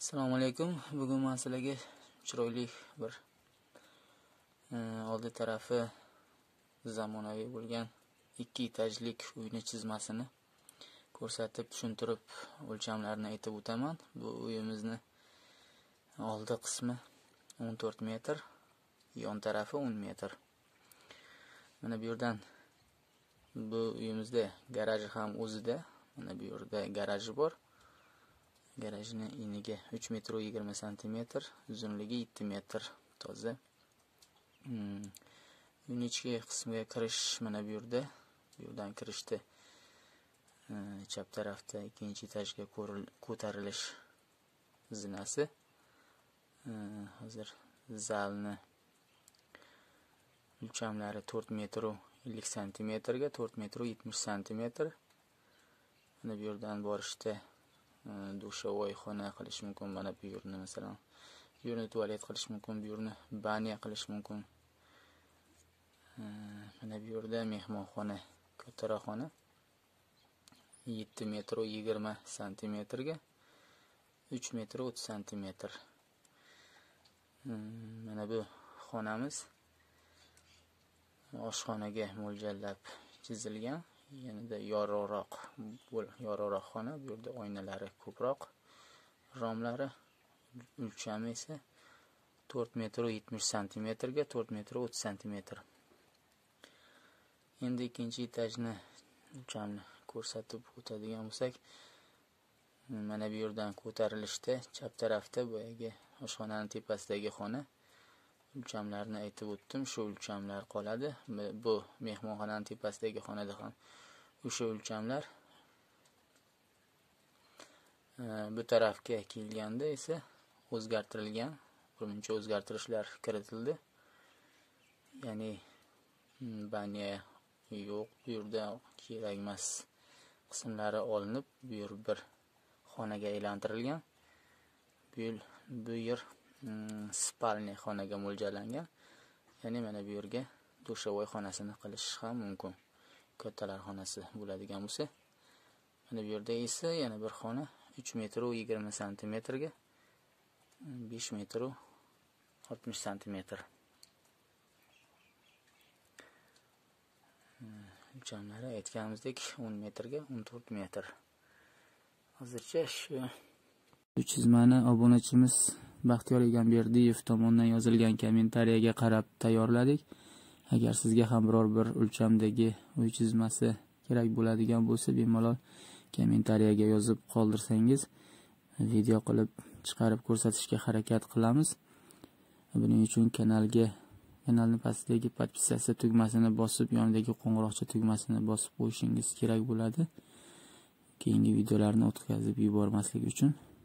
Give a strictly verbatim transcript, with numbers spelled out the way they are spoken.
Assalomu alaykum. Bugun men sizlarga chiroyli bir e, oldi tarafi zamonaviy bo'lgan ikki etajlik uyni chizmasini ko'rsatib, tushuntirib, o'lchamlarini aytib o'taman. Bu uyimizni oldi qismi o'n to'rt metr, yon tarafi o'n metr. Mana bu yerdan bu uyimizda garaji ham o'zida. Mana bu yerda garaji bor. Garajning eniga uch metr yigirma santimetr, uzunligi yetti metr toza. Hmm. Uyning ichki qismiga kirish mana bu yerda. Bu yerdan kirishda e, chap tarafda ikkinchi etajga ko'tarilish zinasi. E, hozir zalni o'lchamlari to'rt metr ellik santimetrga to'rt metr yetmish santimetr. Mana bu yerdan borishda dushovoy xona qilish mumkin. Mana bu yerni masalan, bu yerni tualet qilish mumkin, bu yerni banya qilish mumkin. Mana bu yerda mehmonxona, kattaroq xona yetti metr yigirma santimetrga uch metr o'ttiz santimetr. Mana bu xonamiz oshxonaga mo'ljallab chizilgan. Yanada yorug'roq bo'l, yorug'roq xona. Bu yerda oynalari ko'proq, romlari, o'lchami esa to'rt metr yetmish santimetrga to'rt metr o'ttiz santimetr. Endi ikkinchi etajni o'lchamni ko'rsatib o'tadigan bo'lsak, mana bu yerdan ko'tarilishda chap tarafda boyagi oshxonaning tepasidagi xona o'lchamlarini aytib o'tdim. Shu o'lchamlar qoladi. Bu mehmonxonaning tepasidagi xonada ham o'sha o'lchamlar. Bu tarafga kelganda esa o'zgartirilgan, birmuncha o'zgartirishlar kiritildi. Ya'ni banya yo'q, bu yerda kerak emas qismlari olinib, bu yer bir xonaga aylantirilgan. Bu yer bu yer spalni xonaga mo'ljallangan. Ya'ni mana bu yerga dushovoy xonasini qilish ham mumkin. Kattalar xonasi bo'ladigan bo'lsa. Mana bu yerda esa yana bir xona uch metr yigirma santimetrga besh metr oltmish santimetr. O'lchamlari aytganimizdek o'n metrga o'n to'rt metr. Hozircha shu chizmani obunachimiz Baxtiyor Egamberdiyev tomonidan yozilgan kommentariyaga qarab tayyorladik. Agar sizga ham biror bir o'lchamdagi uy chizmasi kerak bo'ladigan bo'lsa, bemalol kommentariyaga yozib qoldirsangiz, video qilib chiqarib ko'rsatishga harakat qilamiz. Buning uchun kanalga kanalning pastidagi podpisatsiya tugmasini bosib, yonidagi qo'ng'iroqcha tugmasini bosib qo'yishingiz kerak bo'ladi. Keyingi videolarni o'tkazib yubormaslik uchun